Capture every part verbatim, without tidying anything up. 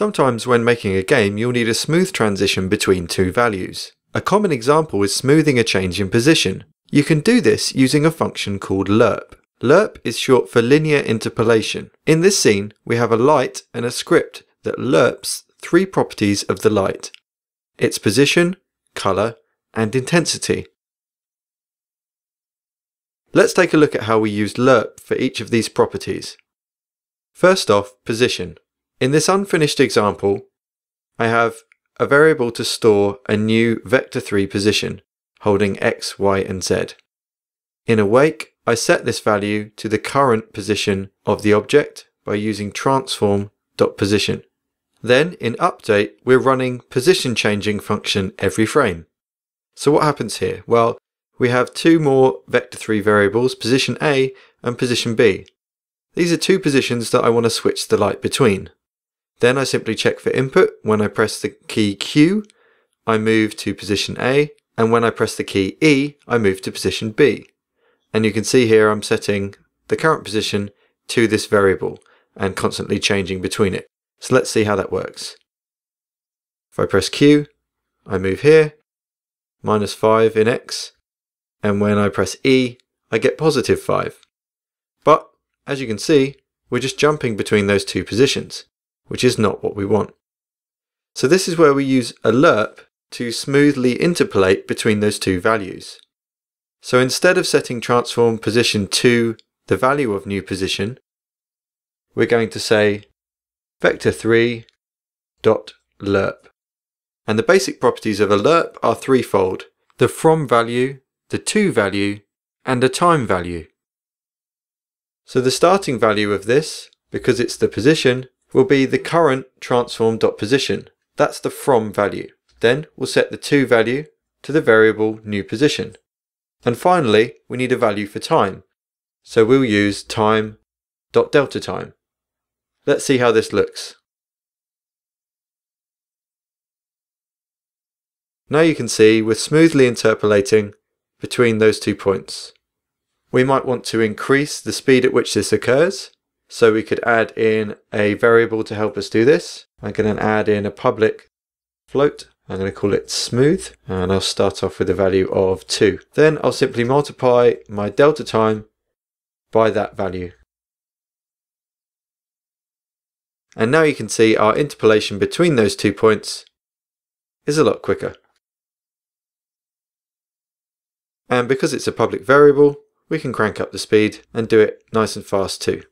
Sometimes when making a game you'll need a smooth transition between two values. A common example is smoothing a change in position. You can do this using a function called lerp. Lerp is short for linear interpolation. In this scene we have a light and a script that lerps three properties of the light: its position, colour and intensity. Let's take a look at how we use lerp for each of these properties. First off, position. In this unfinished example, I have a variable to store a new vector three position, holding x, y and z. In awake, I set this value to the current position of the object by using transform.position. Then in update, we're running position changing function every frame. So what happens here? Well, we have two more vector three variables, position A and position B. These are two positions that I want to switch the light between. Then I simply check for input. When I press the key Q, I move to position A, and when I press the key E, I move to position B. And you can see here I'm setting the current position to this variable and constantly changing between it. So let's see how that works. If I press Q, I move here, minus five in X, and when I press E, I get positive five. But as you can see, we're just jumping between those two positions, which is not what we want. So this is where we use a lerp to smoothly interpolate between those two values. So instead of setting transform position to the value of new position, we're going to say vector three dot lerp. And the basic properties of a lerp are threefold: the from value, the to value, and a time value. So the starting value of this, because it's the position, will be the current transform.position. That's the from value. Then we'll set the to value to the variable new position. And finally, we need a value for time. So we'll use time.deltaTime. Let's see how this looks. Now you can see we're smoothly interpolating between those two points. We might want to increase the speed at which this occurs, so we could add in a variable to help us do this. I'm going to add in a public float. I'm going to call it smooth, and I'll start off with a value of two. Then I'll simply multiply my delta time by that value. And now you can see our interpolation between those two points is a lot quicker. And because it's a public variable, we can crank up the speed and do it nice and fast too.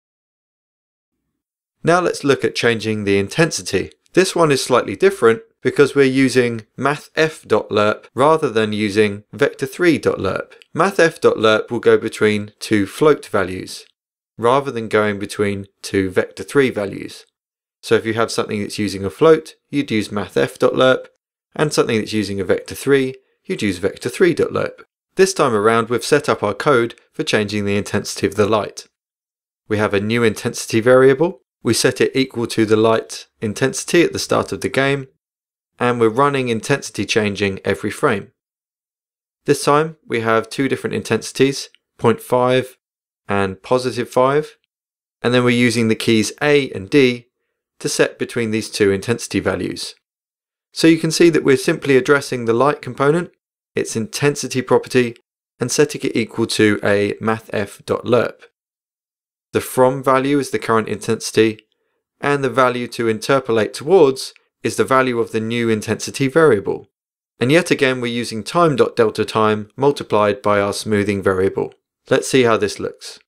Now let's look at changing the intensity. This one is slightly different because we're using mathf.lerp rather than using vector three dot lerp. mathf.lerp will go between two float values rather than going between two vector three values. So if you have something that's using a float, you'd use mathf.lerp, and something that's using a vector three, you'd use vector three dot lerp. This time around we've set up our code for changing the intensity of the light. We have a new intensity variable. We set it equal to the light intensity at the start of the game, and we're running intensity changing every frame. This time we have two different intensities, zero point five and positive five, and then we're using the keys A and D to set between these two intensity values. So you can see that we're simply addressing the light component, its intensity property, and setting it equal to a mathf.lerp. The from value is the current intensity, and the value to interpolate towards is the value of the new intensity variable. And yet again we're using time.deltaTime multiplied by our smoothing variable. Let's see how this looks.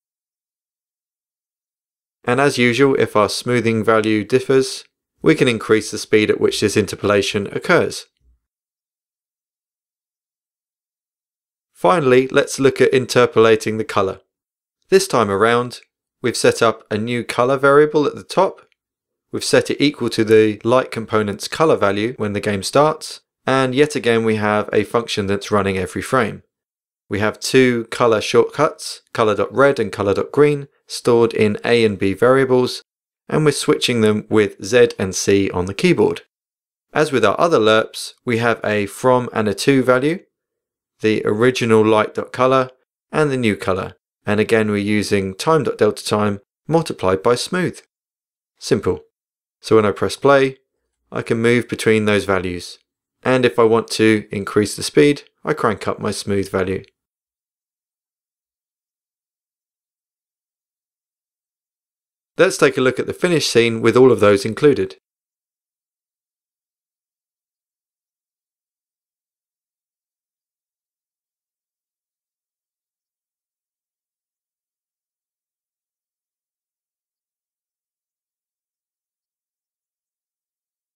And as usual, if our smoothing value differs, we can increase the speed at which this interpolation occurs. Finally, let's look at interpolating the colour. This time around, we've set up a new colour variable at the top. We've set it equal to the light component's colour value when the game starts, and yet again we have a function that's running every frame. We have two colour shortcuts, colour.red and colour.green, stored in A and B variables, and we're switching them with Z and C on the keyboard. As with our other lerps, we have a from and a to value, the original light.colour and the new colour, and again we're using time.deltaTime multiplied by smooth. Simple. So when I press play, I can move between those values. And if I want to increase the speed, I crank up my smooth value. Let's take a look at the finished scene with all of those included.